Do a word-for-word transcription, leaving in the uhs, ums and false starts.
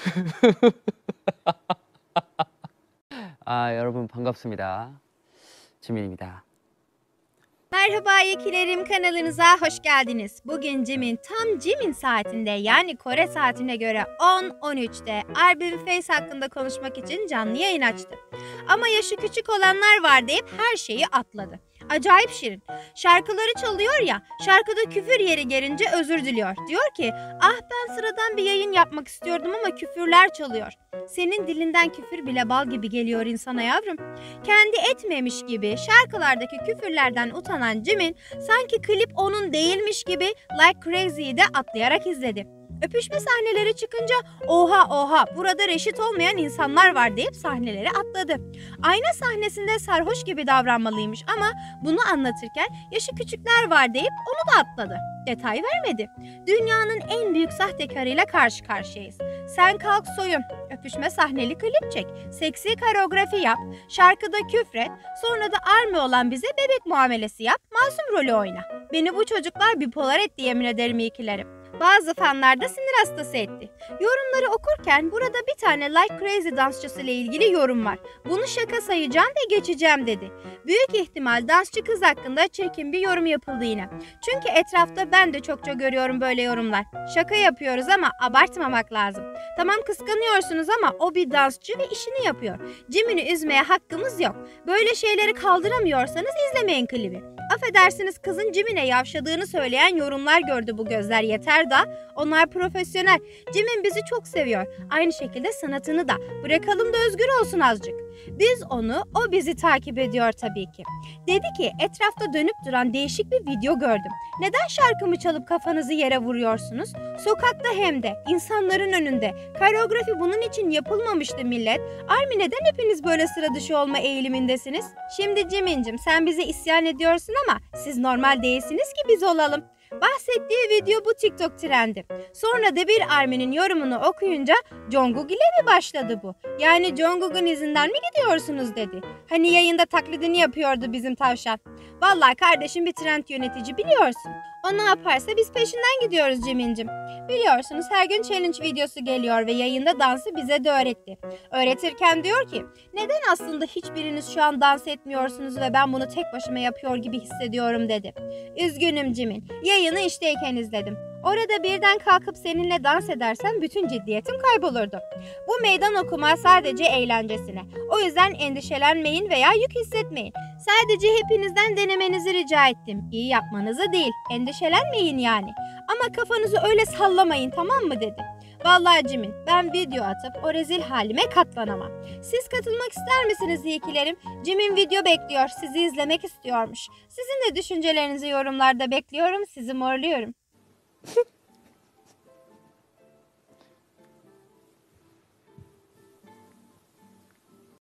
아, 여러분 반갑습니다. 지민입니다. Merhaba Yekilerim kanalınıza hoş geldiniz. Bugün Jimin tam Jimin saatinde yani Kore saatine göre on on üçte Albin Face hakkında konuşmak için canlı yayın açtı. Ama yaşı küçük olanlar var deyip her şeyi atladı. Acayip şirin. Şarkıları çalıyor ya, şarkıda küfür yeri gelince özür diliyor. Diyor ki, ah ben sıradan bir yayın yapmak istiyordum ama küfürler çalıyor. Senin dilinden küfür bile bal gibi geliyor insana yavrum. Kendi etmemiş gibi şarkılardaki küfürlerden utanan Jimin sanki klip onun değilmiş gibi Like Crazy'yi de atlayarak izledi. Öpüşme sahneleri çıkınca oha oha burada reşit olmayan insanlar var deyip sahneleri atladı. Ayna sahnesinde sarhoş gibi davranmalıymış ama bunu anlatırken yaşı küçükler var deyip onu da atladı. Detay vermedi. Dünyanın en büyük sahtekarıyla karşı karşıyayız. Sen kalk soyun, öpüşme sahneli klip çek, seksi koreografi yap, şarkıda küfret, sonra da army olan bize bebek muamelesi yap, masum rolü oyna. Beni bu çocuklar bipolar etti yemin ederim iyikilerim. Bazı fanlar da sinir hastası etti. Yorumları okurken burada bir tane Like Crazy dansçısı ile ilgili yorum var. Bunu şaka sayacağım ve geçeceğim dedi. Büyük ihtimal dansçı kız hakkında çirkin bir yorum yapıldı yine. Çünkü etrafta ben de çokça görüyorum böyle yorumlar. Şaka yapıyoruz ama abartmamak lazım. Tamam kıskanıyorsunuz ama o bir dansçı ve işini yapıyor. Jimin'i üzmeye hakkımız yok. Böyle şeyleri kaldıramıyorsanız izlemeyin klibi. Affedersiniz kızın Jimin'e yavşadığını söyleyen yorumlar gördü bu gözler yeter da. Onlar profesyonel. Jimin bizi çok seviyor. Aynı şekilde sanatını da. Bırakalım da özgür olsun azıcık. Biz onu, o bizi takip ediyor tabii ki. Dedi ki etrafta dönüp duran değişik bir video gördüm. Neden şarkımı çalıp kafanızı yere vuruyorsunuz? Sokakta hem de insanların önünde. Koreografi bunun için yapılmamıştı millet. Army neden hepiniz böyle sıra dışı olma eğilimindesiniz? Şimdi Jimin'cim sen bize isyan ediyorsun ama siz normal değilsiniz ki biz olalım. Bahsettiği video bu TikTok trendi. Sonra da bir Army'nin yorumunu okuyunca Jungkook ile mi başladı bu? Yani Jungkook'un izinden mi gidiyorsunuz dedi. Hani yayında taklidini yapıyordu bizim tavşan. Vallahi kardeşim bir trend yönetici biliyorsun. O ne yaparsa biz peşinden gidiyoruz Jimin'cim. Biliyorsunuz her gün challenge videosu geliyor ve yayında dansı bize de öğretti. Öğretirken diyor ki neden aslında hiçbiriniz şu an dans etmiyorsunuz ve ben bunu tek başıma yapıyor gibi hissediyorum dedi. Üzgünüm Jimin. Yayını işteyken izledim. Orada birden kalkıp seninle dans edersem bütün ciddiyetim kaybolurdu. Bu meydan okuma sadece eğlencesine. O yüzden endişelenmeyin veya yük hissetmeyin. Sadece hepinizden denemenizi rica ettim. İyi yapmanızı değil, endişelenmeyin yani. Ama kafanızı öyle sallamayın tamam mı dedi. Vallahi Jimin ben video atıp o rezil halime katlanamam. Siz katılmak ister misiniz iyikilerim? Jimin video bekliyor, sizi izlemek istiyormuş. Sizin de düşüncelerinizi yorumlarda bekliyorum, sizi morluyorum.